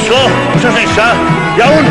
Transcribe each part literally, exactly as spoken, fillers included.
Oslo, wrthos nesa. Iawn.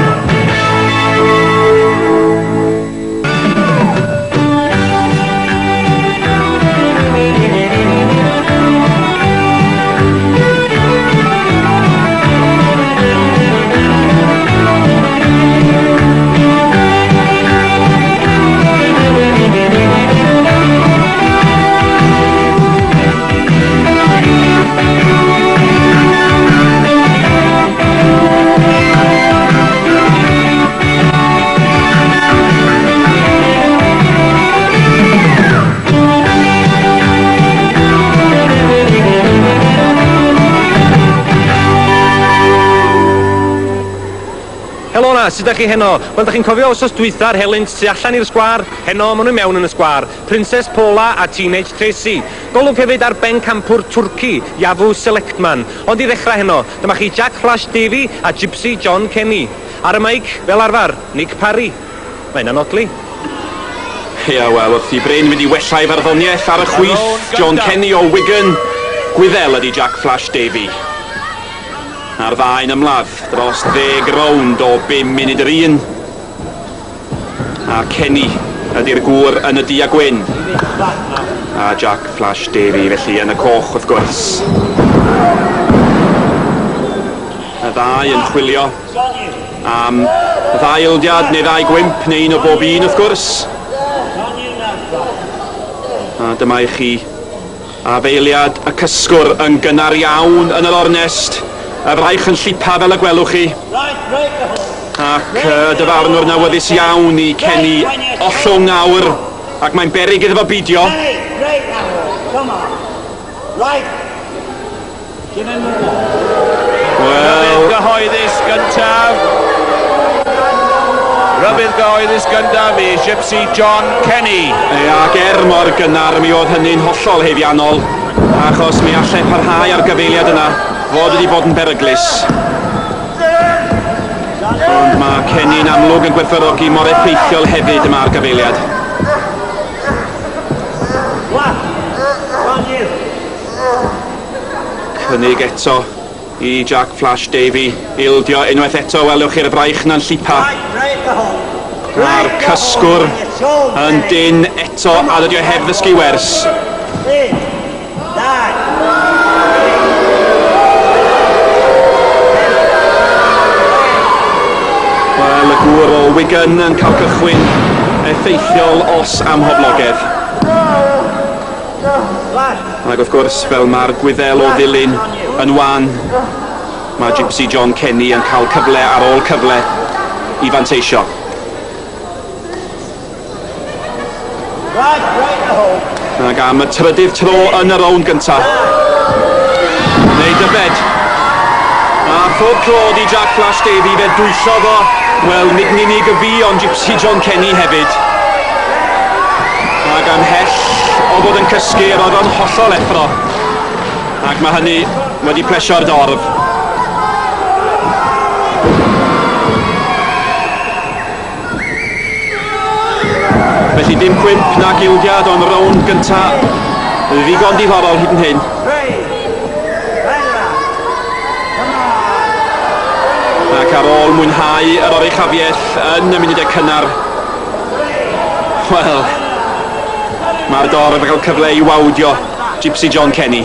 Helo na, sut ydych chi heno? Wel, ydych chi'n cofio os dwytha'r helynt tu allan i'r sgwar? Heno, maen nhw mewn yn y sgwar. Princess Paula a Teenage Tracy. Golwg hefyd ar ben campwr Twrci, Iafw Selectman. Ond i ddechrau heno, dyma chi Jack Flash Davey a GypsyJohn Kenny. Ar y meic, fel arfer, Nick Parry. Mae'n anodli. Ia, wel, wrth i Bryn mynd i wellai farddoniaeth ar y chwith, John Kenny o Wigan. Gwyddel ydi Jack Flash Davey. A'r ddau'n ymladd dros ddeg rownd o bum munud yr un. A Kenny ydy'r gŵr yn y du a gwyn. A Jack Flash Davey felly yn y coch wrth gwrs. Y ddau yn chwilio am ddau ildiad neu ddau gwymp neu un o bob un wrth gwrs. A dyma i chi afeiliad y cysgwr yn gynnar iawn yn yr ornest. Y fraich yn llipa fel y gwelwch chi. Ac uh, dyfarnwr nawyddus iawn i Kenny ollwng nawr. Ac mae'n beryg iddo fo bidio. Wel... gyhoeddus gyntaf. Rybydd gyhoeddus gyntaf i GypsyJohn Kenny. Ac er mor gynnar mi oedd hynny'n hollol heddiannol. Achos mi allai parhau ar gyfeiliad yna. Fod wedi bod yn beryglus. Ond mae Kenny'n amlwg yn gwerthfawrogi mor effeithiol hefyd yma'r gyfeiliad. Cynnig eto i Jack Flash Davey. Ildio unwaith eto, welwch chi'r fraich na'n llipa. A'r cysgwr yn dyn eto a dydi o heb ddysgu wers. Wel, y gŵr o Wigan yn cael cychwyn effeithiol os amhoblogedd. Ac wrth gwrs, fel mae'r gwyddel o ddilyn yn wan, mae GypsyJohn Kenny yn cael cyfle ar ôl cyfle i fanteisio. Ac am y trydydd tro yn y rownd gyntaf. Neu dybed. A phob tro di Jack Flash Davey fe dwyllo fo. Wel, nid yn unig y fi ond GypsyJohn Kenny hefyd. Ac am hell o fod yn cysgu, roedd o'n hollol effro. Ac mae hynny wedi plesio'r dorf. Felly dim cwymp na gildiad o'n rownd gyntaf. Ddigon diddorol hyd yn hyn. Ac ar ôl mwynhau yr oruchafiaeth yn y munudau cynnar, wel, mae'r dorf yn cael cyfle i wawdio GypsyJohn Kenny.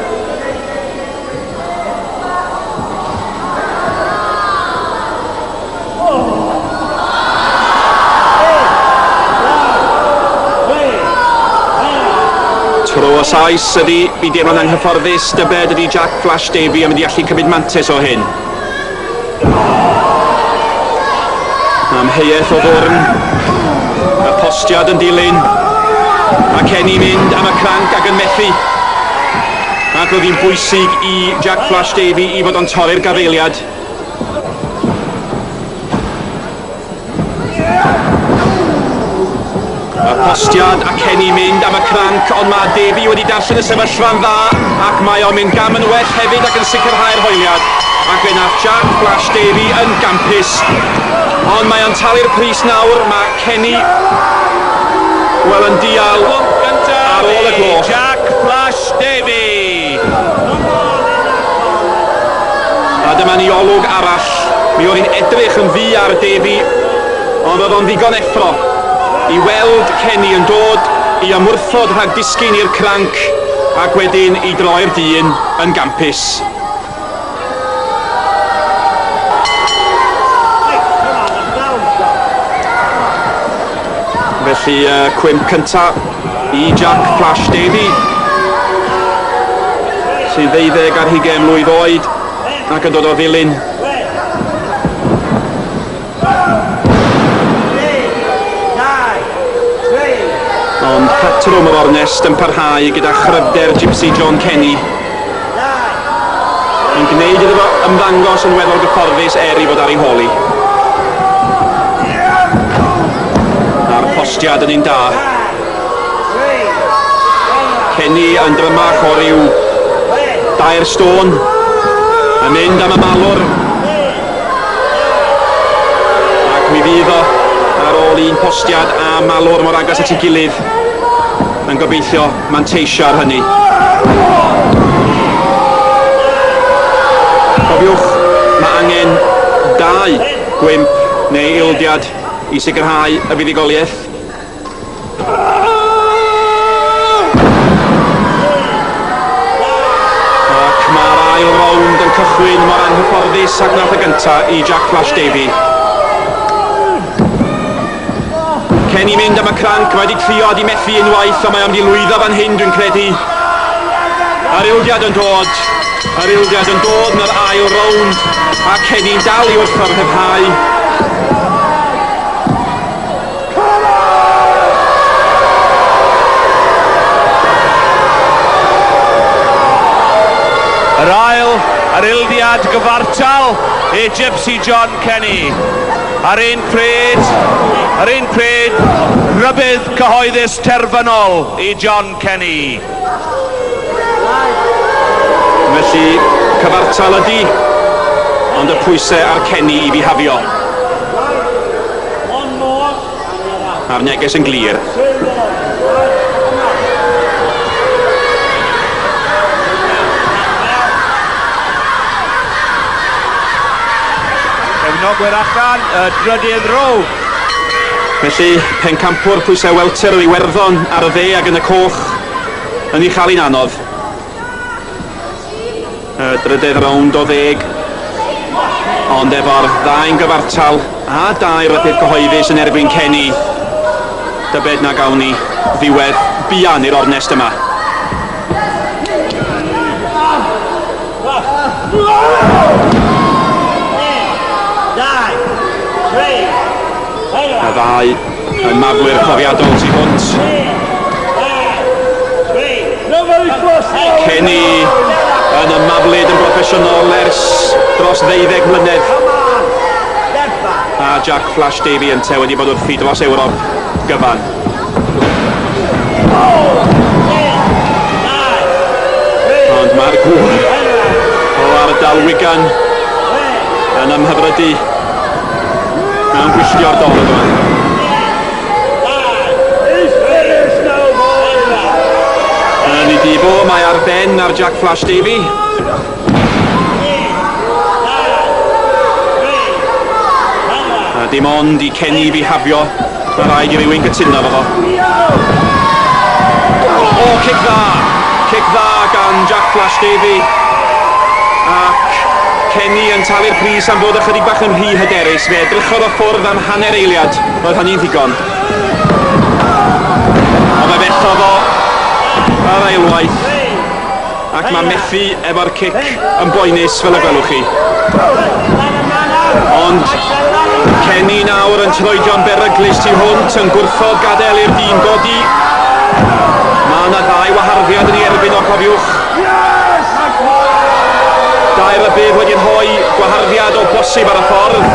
Tro o sais ydi, fi deimlo'n anghyfforddus, dybed ydi Jack Flash Davey yn mynd i allu cymryd mantis o hyn. Am heiaeth o ddwrn, y postiad yn dilyn, a Kenny mynd am y cranc ac yn methu. Ac oedd hi'n bwysig i Jack Flash Davey i fod o'n torri'r gafeiliad. Y postiad a Kenny mynd am y cranc, ond mae Davey wedi darllen y sefyllfa'n dda, ac mae o'n mynd gam yn well hefyd ac yn sicrhau'r hoeliad. Ac yna Jack Flash Davey yn gampus. Ond mae o'n talu'r pris nawr, mae Kenny, wel, yn dial ar ôl y gloch. Jack Flash Davey. A A dyma ni olwg arall. Mi oedd hi'n edrych yn ddi ar Davey, ond oedd o'n ddigon effro i weld Kenny yn dod i ymwrthod rhag disgyn i'r cranc ac wedyn i droi'r dyn yn gampus. Felly uh, cwimp cynta i Jack Flash Davey, sy'n ddeuddeg ar hugain mlwydd oed ac yn dod o ddilyn. Ond patrwm o'r ornest yn parhau gyda chryfder GypsyJohn Kenny yn gwneud iddo fo ymddangos yn weddol gyfforddus er i fod ar ei holi. A'r postiad yn un da. Kenny yn drymach o ryw dair stôn yn mynd am y malwr ac mi fydd o ar ôl un postiad a malwr mor agos at ei gilydd yn gobeithio manteisio ar hynny. Cofiwch, mae angen dau gwimp neu ildiad i sicrhau y fuddugoliaeth. Ac mae'r ail rownd yn cychwyn mor anghyfforddus ac nath y gynta i Jack Flash Davey. Kenny mynd am y cranc, mae wedi trio di methu unwaith, ond mae am di lwyddo fan hyn dwi'n credu. Yr ildiad yn dod, yr ildiad yn dod yn yr ail rownd, a Kenny'n dal i wrth o'r rhyddhau. Yr ail, yr ildiad gyfartal i GypsyJohn Kenny. Ar un pryd, ar un pryd, rybydd cyhoeddus terfynol i John Kenny. Felly, cyfartal ydi, ond y pwysau ar Kenny i bihafio. A'r neges yn glir. Cefnogwyr allan, y drydydd row. Felly, pencampwr pwysau welter o Iwerddon ar y dde ac yn y coch yn ei chael un anodd. Y drydydd rownd o ddeg, ond efo'r ddau'n gyfartal a dau rybydd cyhoeddus yn erbyn Kenny, dybed na gawn ni ddiwedd buan i'r ornest yma. Y ddau yn mafwyr profiadol tu hwnt. Kenny yn y maflyd yn broffesiynol ers dros ddeuddeg mlynedd. A Jack Flash Davey yn te wedi bod wrthi dros Ewrop gyfan. Ond mae'r gŵr o ardal Wigan yn ymhyfrydu mewn gwylltio'r dolwg yma. Yn ei difo, mae ar ben ar Jack Flash Davey. A dim ond i Kenny bihafio, mae rhaid i rywun gytuno fo. O, cic dda! Cic dda gan Jack Flash Davey. Ac Kenny yn talu'r pris am fod ychydig bach yn rhy hyderus. Fe edrychodd o ffwrdd am hanner eiliad, roedd hynny'n ddigon. O fe fethodd o ar eilwaith. Ac mae methu efo'r cic yn boenus fel y gwelwch chi. Ond Kenny nawr yn troedio'n beryglus tu hwnt yn gwrthod gadael i'r dyn godi. Mae yna ddau waharddiad yn ei erbyn o, cofiwch. Dau rybydd wedi'n rhoi gwaharddiad o bosib ar y ffordd.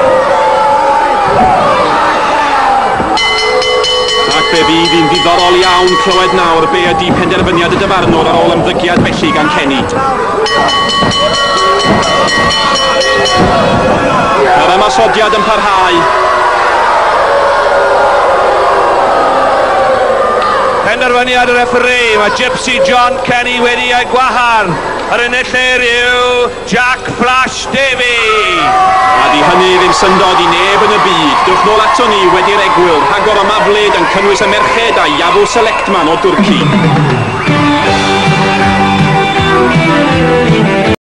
Ac fe fydd hi'n ddiddorol iawn clywed nawr be ydi penderfyniad y dyfarnwr ar ôl ymddygiad felly gan Kenny. Yr ymosodiad yn parhau. Penderfyniad y referee, mae GypsyJohn Kenny wedi ei gwahar. Yr enillyr yw Jack Flash Davey. A di hynny ddim syndod i neb yn y byd. Dwch nôl ato ni wedi'r egwyl. Rhagor y mafled yn cynnwys y merched a Iafu Selectman o Dwrci.